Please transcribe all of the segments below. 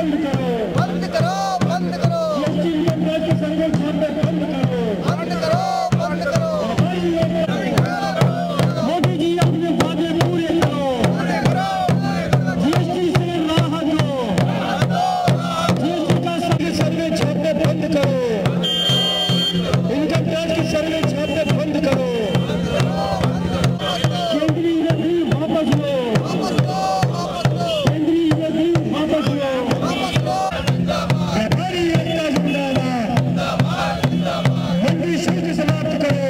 बंद करो, बंद करो, बंद करो, जीएसटी इनकम टैक्स के सर्वे छापे बंद करो, बंद करो, बंद करो, मोदी जी अपने वादे पूरे करो, जीएसटी से राहत दो, जीएसटी का सर्वे छापे बंद करो, इनकम टैक्स के सर्वे छापे बंद करो, केंद्रीय बिल वापस लो, केंद्रीय बिल वापस लो, व्यापारी एकता जिंदाबाद, मंडी शुल्क समाप्त करो,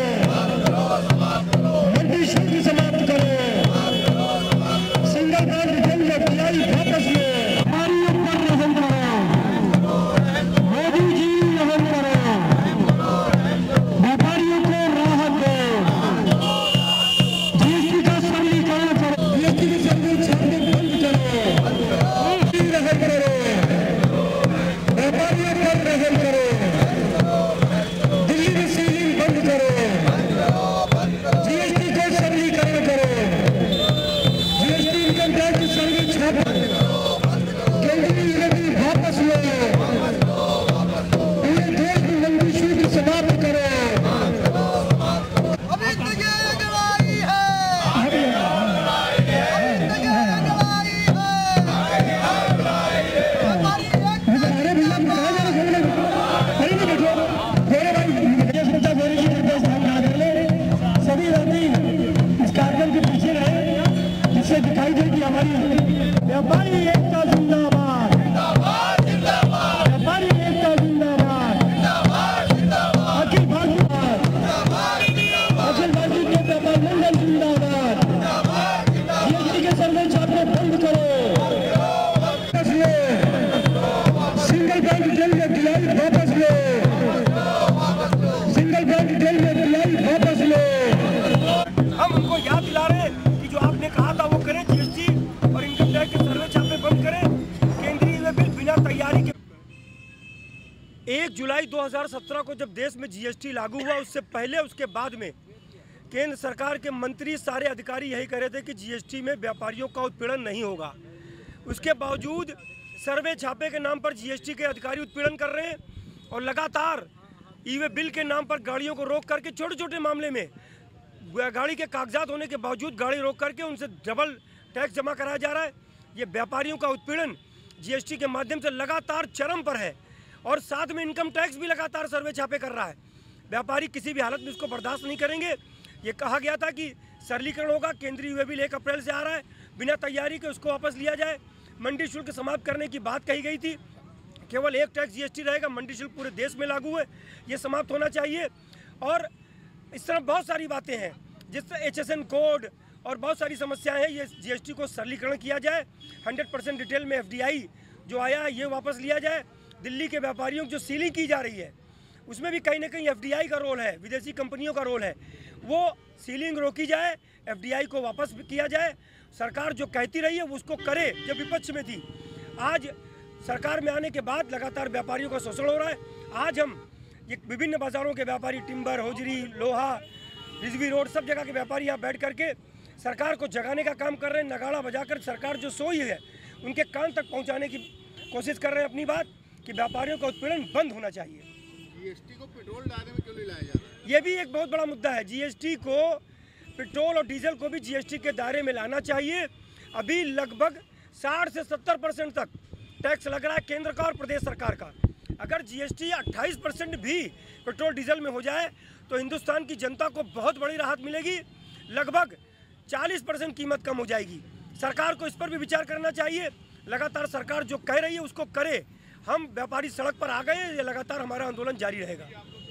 मंडी शुल्क समाप्त करो, सिंगल ब्रांड बिल एफडीआई वापस लो, व्यापारियों पर रहम करो, मोदी जी रहम करो, व्यापारियों को राहत दो, जीएसटी का सरलीकरण करो, जीएसटी के सर्वे छापे बंद करो, रहम करो, व्यापारियों पर रहम करो, दिल्ली में सीलिंग बंद करो, जीएसटी को सरलीकरण करो, जीएसटी इनकम टैक्स के सर्वे छापे, केंद्रीय बिल वापस लो, पूरे देश में मंडी शुल्क समाप्त करो। अभी तक ये अगुवाई है, अभी तक ये अगुवाई है, हमारी एकता अरे भैया कहाँ जा रहे हैं? अरे नहीं बैठो गोरे भाई, ये सोचा गोरे जी निर्देश ध्यान ना कर ले, सभी यात्री इस कार्यक्रम के पीछे रहे जिससे दिखाई दे कि हमारी व्यापारी एकता जिंदाबाद, व्यापारी एकता जिंदाबाद, अखिल भारतीय के व्यापार मंडल जिंदाबाद, जीएसटी के सर्वे छापे बंद करो, वापस लो, सिंगल ब्रांड डिटेल में एफडीआई वापस लो, सिंगल ब्रांड डिटेल में एफडीआई वापस लो। हम उनको याद दिला रहे हैं कि जो आपने कहा था वो करें, जीएसटी और इनकम टैक्स के सर्वे छापे बंद करें, केंद्रीय बिल बिना तैयारी के। 1 जुलाई 2017 को जब देश में जीएसटी लागू हुआ, उससे पहले उसके बाद में केंद्र सरकार के मंत्री सारे अधिकारी यही कह रहे थे कि जीएसटी में व्यापारियों का उत्पीड़न नहीं होगा। उसके बावजूद सर्वे छापे के नाम पर जीएसटी के अधिकारी उत्पीड़न कर रहे हैं और लगातार ई वे बिल के नाम पर गाड़ियों को रोक करके छोटे छोटे मामले में गाड़ी के कागजात होने के बावजूद गाड़ी रोक करके उनसे डबल टैक्स जमा कराया जा रहा है। ये व्यापारियों का उत्पीड़न जीएसटी के माध्यम से लगातार चरम पर है और साथ में इनकम टैक्स भी लगातार सर्वे छापे कर रहा है। व्यापारी किसी भी हालत में इसको बर्दाश्त नहीं करेंगे। ये कहा गया था कि सरलीकरण होगा, केंद्रीय वे बिल 1 अप्रैल से आ रहा है, बिना तैयारी के उसको वापस लिया जाए, मंडी शुल्क समाप्त करने की बात कही गई थी, केवल एक टैक्स जीएसटी रहेगा, मंडी शुल्क पूरे देश में लागू है, ये समाप्त होना चाहिए। और इस तरह बहुत सारी बातें हैं जिससे HSN कोड और बहुत सारी समस्याएं हैं, ये जीएसटी को सरलीकरण किया जाए, 100% डिटेल में एफडीआई जो आया है ये वापस लिया जाए। दिल्ली के व्यापारियों की जो सीलिंग की जा रही है उसमें भी कहीं ना कहीं एफडीआई का रोल है, विदेशी कंपनियों का रोल है, वो सीलिंग रोकी जाए, एफडीआई को वापस किया जाए। सरकार जो कहती रही है वो उसको करे, जब विपक्ष में थी। आज सरकार में आने के बाद लगातार व्यापारियों का शोषण हो रहा है। आज हम ये विभिन्न बाज़ारों के व्यापारी, टिम्बर, होजरी, लोहा, रिजवी रोड, सब जगह के व्यापारी यहाँ बैठ करके सरकार को जगाने का काम कर रहे हैं। नगाड़ा बजाकर सरकार जो सोई है उनके कान तक पहुँचाने की कोशिश कर रहे हैं अपनी बात कि व्यापारियों का उत्पीड़न बंद होना चाहिए। जीएसटी को पेट्रोल दायरे में क्यों नहीं लाया जा रहा है? ये भी एक बहुत बड़ा मुद्दा है। जीएसटी को, पेट्रोल और डीजल को भी जीएसटी के दायरे में लाना चाहिए। अभी लगभग 60 से 70% तक टैक्स लग रहा है केंद्र का और प्रदेश सरकार का। अगर जीएसटी 28% भी पेट्रोल डीजल में हो जाए तो हिंदुस्तान की जनता को बहुत बड़ी राहत मिलेगी। लगभग 40% कीमत कम हो जाएगी। सरकार को इस पर भी विचार करना चाहिए। लगातार सरकार जो कह रही है उसको करे। हम व्यापारी सड़क पर आ गए, ये लगातार हमारा आंदोलन जारी रहेगा।